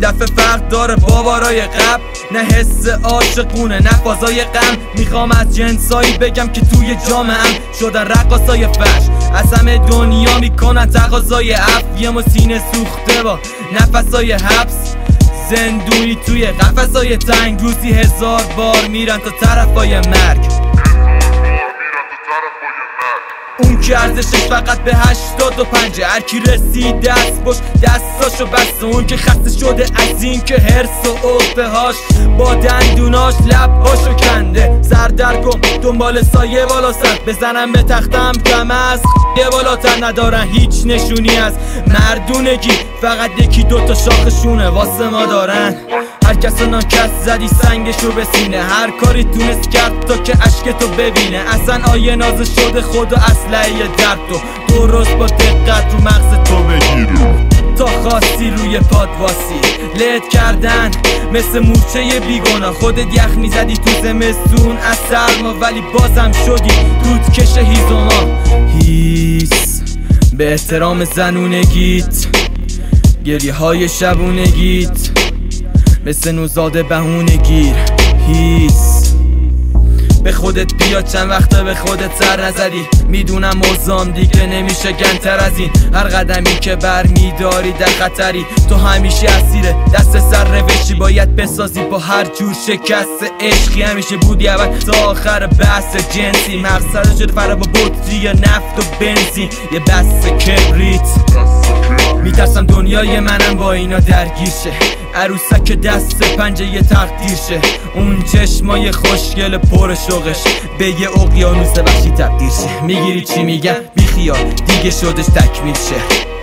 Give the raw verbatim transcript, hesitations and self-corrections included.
دفعه فرق داره با بارای قبل، نه حس عاشقونه نه فازای غم. میخوام از جنسایی بگم که توی جامعه‌ام شدن رقاصای فش، از همه دنیا میکنن تقاضای عفو. یه ما سینه سوخته با نفسای حبس، زندونی توی قفسای تنگ، روزی هزار بار میرن تا طرفای مرگ. اون که ارزشش فقط به هشتاد و پنجه، هر کی رسید دست باش دستاشو بسته. اون که خسته شده از این که هرس و عقده هاش با دندوناش لبهاشو کنده. سردرگم دنبال سایه بالا سر بزنم به تختم کم از یه بالاتر، ندارن هیچ نشونی از مردونگی، فقط یکی دوتا شاخشونه واسه ما دارن. هر کس ناکس زدی سنگشو به سینه، هر کاری تونست کرد تا که عشقتو ببینه. اصلا آیه نازه شده خود و اسلحه درد تو درست با دقت رو مغز تو بگیره. تا خواستی روی پاد واسی لت کردن مثل مورچه بیگونا، خودت یخ میزدی تو زمستون از سرما ولی بازم شدی دودکش هیزوما. هیس به احترام زنونگیت، گریه های شبونگیت مثل نوزاده بهونه گیر. هیس به خودت بیا، چند وقته به خودت سر نزدی. میدونم موزام دیگه نمیشه گنتر از این، هر قدمی که بر میداری در خطری. تو همیشه اسیره دست سر روشی، باید بسازی با هر جور شکست عشقی. همیشه بودی اول تا آخر بحث جنسی، مقصد شده فرا با بطری یا نفت و بنزین، یه بس کبریت. میترسم دنیای منم با اینا درگیر شه، عروسک دست پنجه یه تقدیر شه. اون چشمای خوشگل پر شوقش به یه اقیانوس وحشی تبدیل شه. میگیری چی میگم؟ بیخیال دیگه شدش تکمیل شه.